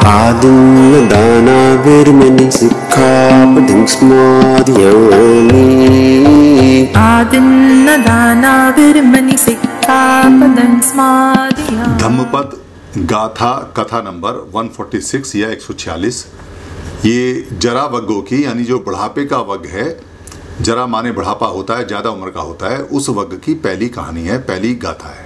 आदिन्न दानाविर्मणि सिक्खापदं स्मादयामि। आदिन्न दानाविर्मणि सिक्खापदं स्मादयामि। धम्मपद गाथा कथा नंबर 146 या 146। ये जरा वग्गों की यानी जो बुढ़ापे का वग्ग है, जरा माने बुढ़ापा होता है, ज़्यादा उम्र का होता है, उस वग्ग की पहली कहानी है, पहली गाथा है।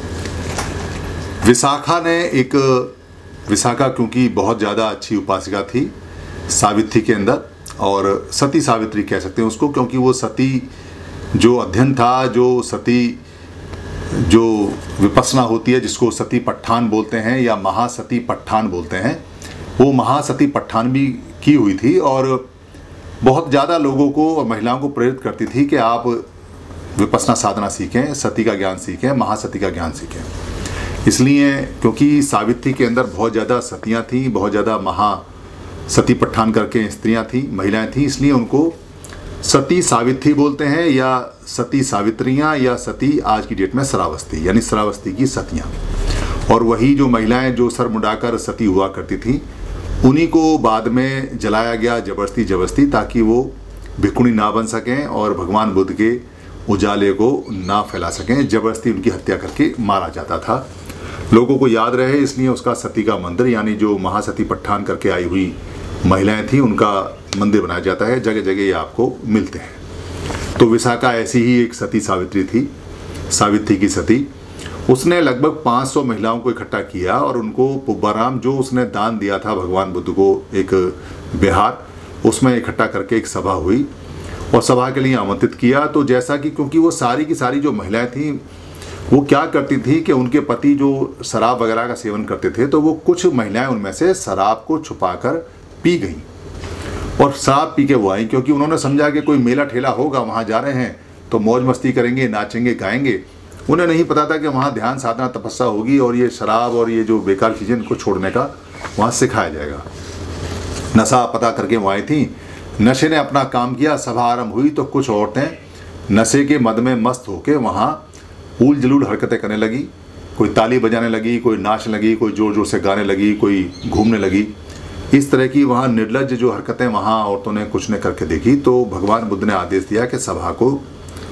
विशाखा क्योंकि बहुत ज़्यादा अच्छी उपासिका थी सावित्री के अंदर, और सती सावित्री कह सकते हैं उसको, क्योंकि वो सती जो अध्ययन था, जो सती जो विपस्सना होती है, जिसको सती पट्ठान बोलते हैं या महासती पट्ठान बोलते हैं, वो महासती पट्ठान भी की हुई थी और बहुत ज़्यादा लोगों को और महिलाओं को प्रेरित करती थी कि आप विपस्सना साधना सीखें, सती का ज्ञान सीखें, महासती का ज्ञान सीखें। इसलिए क्योंकि सावित्री के अंदर बहुत ज़्यादा सतियाँ थीं, बहुत ज़्यादा महासती पट्ठान करके स्त्रियाँ थीं, महिलाएं थीं, इसलिए उनको सती सावित्री बोलते हैं या सती सावित्रियाँ या सती आज की डेट में श्रावस्ती, यानी श्रावस्ती की सतियाँ। और वही जो महिलाएं जो सर मुंडाकर सती हुआ करती थी, उन्हीं को बाद में जलाया गया जबरदस्ती, ताकि वो भिक्षुणी ना बन सकें और भगवान बुद्ध के उजाले को ना फैला सकें। जबरदस्ती उनकी हत्या करके मारा जाता था। लोगों को याद रहे इसलिए उसका सती का मंदिर, यानी जो महासती पट्ठान करके आई हुई महिलाएं थीं, उनका मंदिर बनाया जाता है। जगह जगह ये आपको मिलते हैं। तो विशाखा ऐसी ही एक सती सावित्री थी, सावित्री की सती। उसने लगभग 500 महिलाओं को इकट्ठा किया और उनको पुब्बाराम, जो उसने दान दिया था भगवान बुद्ध को एक विहार, उसमें इकट्ठा करके एक सभा हुई और सभा के लिए आमंत्रित किया। तो जैसा कि क्योंकि वो सारी की सारी जो महिलाएं थीं, वो क्या करती थी कि उनके पति जो शराब वगैरह का सेवन करते थे, तो वो कुछ महिलाएं उनमें से शराब को छुपाकर पी गईं और शराब पी के वो आई, क्योंकि उन्होंने समझा कि कोई मेला ठेला होगा, वहाँ जा रहे हैं तो मौज मस्ती करेंगे, नाचेंगे गाएंगे। उन्हें नहीं पता था कि वहाँ ध्यान साधना तपस्या होगी और ये शराब और ये जो बेकार चीज़ें इनको छोड़ने का वहाँ सिखाया जाएगा। नशा पता करके वहाँ आई थी। नशे ने अपना काम किया, सभा आरंभ हुई तो कुछ औरतें नशे के मद में मस्त होकर वहाँ उल जलूल हरकतें करने लगी। कोई ताली बजाने लगी, कोई नाचने लगी, कोई ज़ोर ज़ोर से गाने लगी, कोई घूमने लगी। इस तरह की वहाँ निर्लज्ज जो हरकतें वहाँ औरतों ने कुछ ने करके देखी। तो भगवान बुद्ध ने आदेश दिया कि सभा को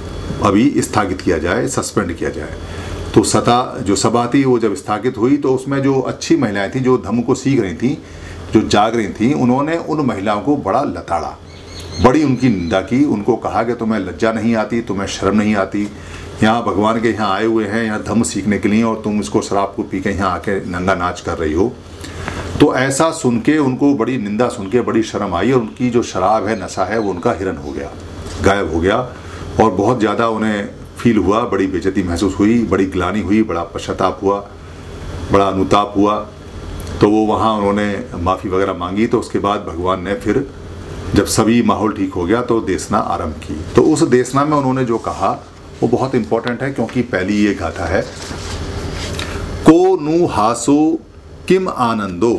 अभी स्थगित किया जाए, सस्पेंड किया जाए। तो जो सभा थी वो जब स्थगित हुई तो उसमें जो अच्छी महिलाएं थीं, जो धम्म को सीख रही थीं, जो जाग रही थीं, उन्होंने उन महिलाओं को बड़ा लताड़ा, बड़ी उनकी निंदा की। उनको कहा कि तुम्हें लज्जा नहीं आती, तुम्हें शर्म नहीं आती, यहाँ भगवान के यहाँ आए हुए हैं यहाँ धम्म सीखने के लिए, और तुम इसको शराब को पी के यहाँ आके नंगा नाच कर रही हो। तो ऐसा सुन के उनको बड़ी निंदा सुन के बड़ी शर्म आई और उनकी जो शराब है, नशा है, वो उनका हिरन हो गया, गायब हो गया। और बहुत ज़्यादा उन्हें फील हुआ, बड़ी बेइज्जती महसूस हुई, बड़ी ग्लानि हुई, बड़ा पश्चाताप हुआ, बड़ा अनुताप हुआ। तो वो वहाँ उन्होंने माफ़ी वगैरह मांगी। तो उसके बाद भगवान ने फिर जब सभी माहौल ठीक हो गया तो देशना आरंभ की। तो उस देशना में उन्होंने जो कहा वो बहुत इम्पोर्टेंट है, क्योंकि पहली ये गाथा है, को नु हासो किम आनंदो।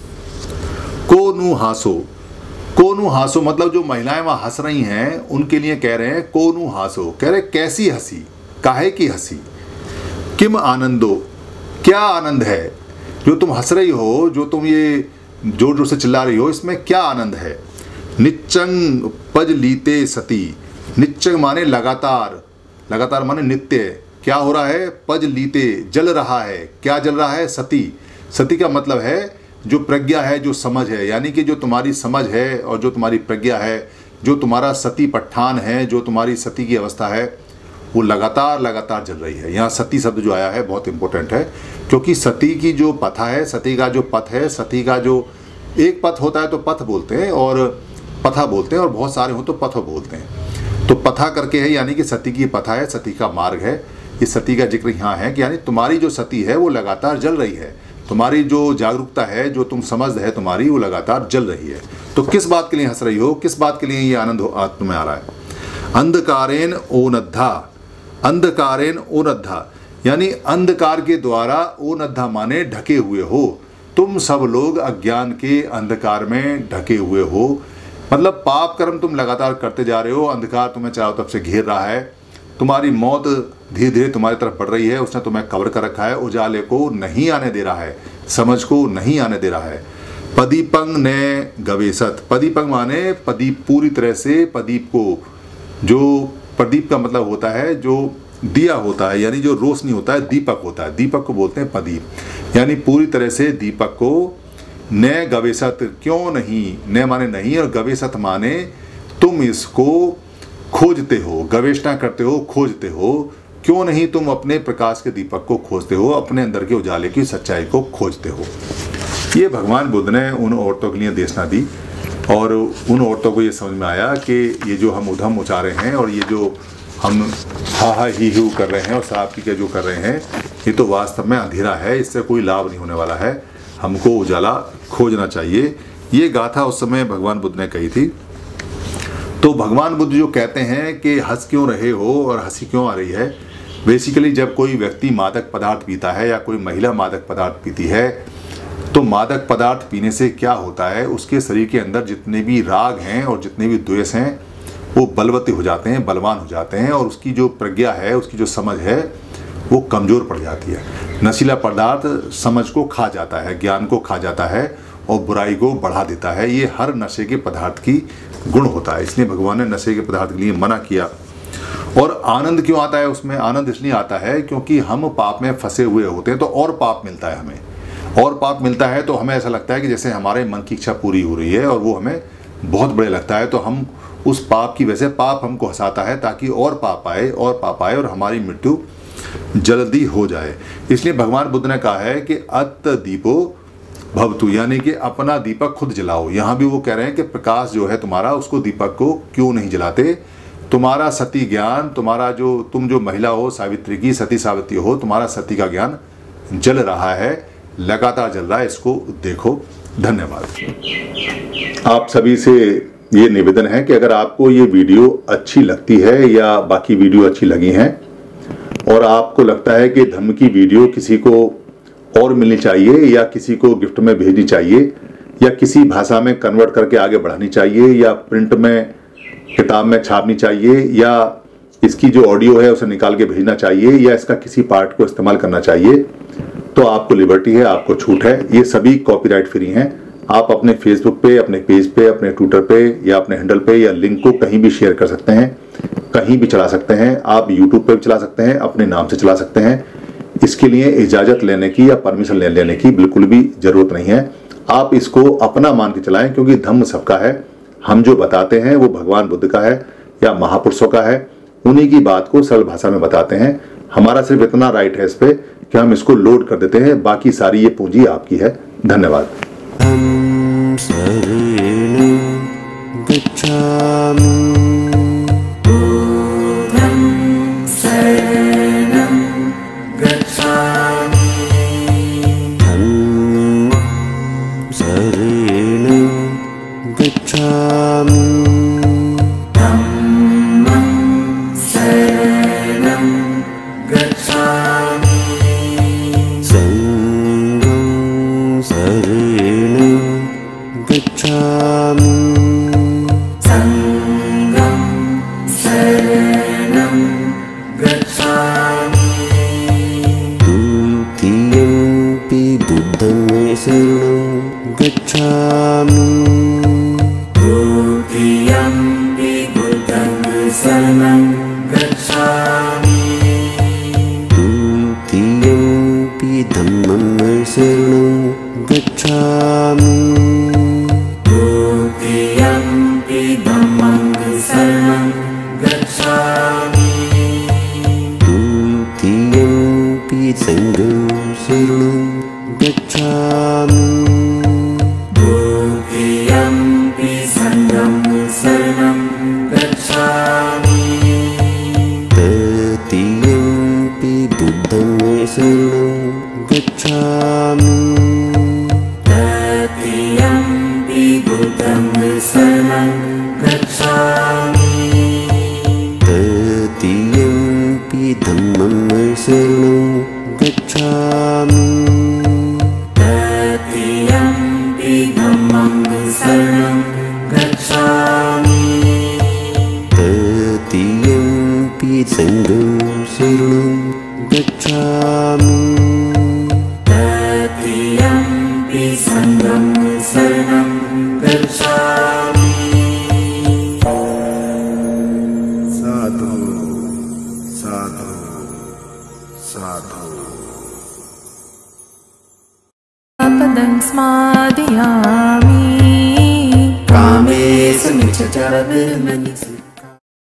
को नु हासो, कोनु हासो मतलब जो महिलाएं वहां हंस रही हैं उनके लिए कह रहे हैं कोनु हासो, कह रहे कैसी हंसी, काहे की हंसी। किम आनंदो, क्या आनंद है जो तुम हंस रही हो, जो तुम ये जोर जोर से चिल्ला रही हो, इसमें क्या आनंद है। निच्चंग पज लीते सती, निच्चंग माने लगातार, लगातार माने नित्य। क्या हो रहा है, पज लीते जल रहा है, क्या जल रहा है, सती। सती का मतलब है जो प्रज्ञा है, जो समझ है, यानी कि जो तुम्हारी समझ है और जो तुम्हारी प्रज्ञा है, जो तुम्हारा सती पट्ठान है, जो तुम्हारी सती की अवस्था है, वो लगातार लगातार जल रही है। यहाँ सती शब्द जो आया है बहुत इंपॉर्टेंट है, क्योंकि सती की जो पथा है, सती का जो पथ है, सती का जो एक पथ होता है तो पथ बोलते हैं और पथा बोलते हैं, और बहुत सारे हो तो पथ बोलते हैं। तो पथा करके है, यानी कि सती की पथा है, सती का मार्ग है। इस सती का जिक्र यहाँ है कि यानी तुम्हारी जो सती है वो लगातार जल रही है, तुम्हारी जो जागरूकता है, जो तुम समझ है तुम्हारी, वो लगातार जल रही है। तो किस बात के लिए हंस रही हो, किस बात के लिए ये आनंद तुम्हें आ रहा है। अंधकारेन ओनद्धा, अंधकारेन ओनद्धा यानी अंधकार के द्वारा, ओनद्धा माने ढके हुए हो। तुम सब लोग अज्ञान के अंधकार में ढके हुए हो, मतलब पाप कर्म तुम लगातार करते जा रहे हो, अंधकार तुम्हें चारों तरफ से घेर रहा है, तुम्हारी मौत धीरे धीरे तुम्हारी तरफ बढ़ रही है, उसने तुम्हें कवर कर रखा है, उजाले को नहीं आने दे रहा है, समझ को नहीं आने दे रहा है। पदीपंग ने गवेसत, पदीपंग माने प्रदीप, पूरी तरह से प्रदीप को, जो प्रदीप का मतलब होता है जो दिया होता है, यानी जो रोशनी होता है, दीपक होता है, दीपक को बोलते हैं प्रदीप, यानी पूरी तरह से दीपक को न गवेसत, क्यों नहीं, न माने नहीं और गवेसत माने तुम इसको खोजते हो, गवेषणा करते हो, खोजते हो, क्यों नहीं तुम अपने प्रकाश के दीपक को खोजते हो, अपने अंदर के उजाले की सच्चाई को खोजते हो। ये भगवान बुद्ध ने उन औरतों के लिए देशना दी और उन औरतों को ये समझ में आया कि ये जो हम उधम उचा रहे हैं और ये जो हम हा हा ही हू कर रहे हैं और साहब की क्या जो कर रहे हैं, ये तो वास्तव में अंधेरा है, इससे कोई लाभ नहीं होने वाला है, हमको उजाला खोजना चाहिए। ये गाथा उस समय भगवान बुद्ध ने कही थी। तो भगवान बुद्ध जो कहते हैं कि हंस क्यों रहे हो और हंसी क्यों आ रही है, बेसिकली जब कोई व्यक्ति मादक पदार्थ पीता है या कोई महिला मादक पदार्थ पीती है, तो मादक पदार्थ पीने से क्या होता है, उसके शरीर के अंदर जितने भी राग हैं और जितने भी द्वेष हैं वो बलवती हो जाते हैं, बलवान हो जाते हैं और उसकी जो प्रज्ञा है, उसकी जो समझ है वो कमज़ोर पड़ जाती है। नशीला पदार्थ समझ को खा जाता है, ज्ञान को खा जाता है और बुराई को बढ़ा देता है। ये हर नशे के पदार्थ की गुण होता है, इसलिए भगवान ने नशे के पदार्थ के लिए मना किया। और आनंद क्यों आता है उसमें, आनंद इसलिए आता है क्योंकि हम पाप में फंसे हुए होते हैं, तो और पाप मिलता है हमें, और पाप मिलता है तो हमें ऐसा लगता है कि जैसे हमारे मन की इच्छा पूरी हो रही है और वो हमें बहुत बड़े लगता है, तो हम उस पाप की वजह से, पाप हमको हंसाता है ताकि और पाप आए और पाप आए और हमारी मृत्यु जल्दी हो जाए। इसलिए भगवान बुद्ध ने कहा है कि अत दीपो भवतु, यानी कि अपना दीपक खुद जलाओ। यहाँ भी वो कह रहे हैं कि प्रकाश जो है तुम्हारा, उसको दीपक को क्यों नहीं जलाते, तुम्हारा सती ज्ञान, तुम्हारा जो, तुम जो महिला हो सावित्री की, सती सावित्री हो, तुम्हारा सती का ज्ञान जल रहा है, लगातार जल रहा है, इसको देखो। धन्यवाद। आप सभी से ये निवेदन है कि अगर आपको ये वीडियो अच्छी लगती है या बाकी वीडियो अच्छी लगी हैं और आपको लगता है कि धम्म की वीडियो किसी को और मिलनी चाहिए या किसी को गिफ्ट में भेजनी चाहिए या किसी भाषा में कन्वर्ट करके आगे बढ़ानी चाहिए या प्रिंट में किताब में छापनी चाहिए या इसकी जो ऑडियो है उसे निकाल के भेजना चाहिए या इसका किसी पार्ट को इस्तेमाल करना चाहिए, तो आपको लिबर्टी है, आपको छूट है। ये सभी कॉपीराइट फ्री हैं। आप अपने फेसबुक पे, अपने पेज पे, अपने ट्विटर पे या अपने हैंडल पे या लिंक को कहीं भी शेयर कर सकते हैं, कहीं भी चला सकते हैं। आप यूट्यूब पे भी चला सकते हैं, अपने नाम से चला सकते हैं। इसके लिए इजाज़त लेने की या परमिशन लेने की बिल्कुल भी ज़रूरत नहीं है। आप इसको अपना मान के चलाएं, क्योंकि धम्म सबका है। हम जो बताते हैं वो भगवान बुद्ध का है या महापुरुषों का है, उन्हीं की बात को सरल भाषा में बताते हैं। हमारा सिर्फ इतना राइट है इस पे कि हम इसको लोड कर देते हैं, बाकी सारी ये पूंजी आपकी है। धन्यवाद। शरणं गच्छामि, धम्मं शरणं गच्छामि, संघं शरणं गच्छामि, द्वितीयंपि बुद्धं शरणं गच्छामि, द्वितीयंपि धम्मं शरणं गच्छामि, द्वितीयंपि संघं शरणं गच्छामि, तृतीयंपि बुद्धं शरणं गच्छामि, तृतीयंपि धम्मं शरणं गच्छामि, तृतीयंपि संघं शरणं गच्छामि, तृतीयंपि संघं शरणं पदं स्मादयामि कामेषु मिच्छामि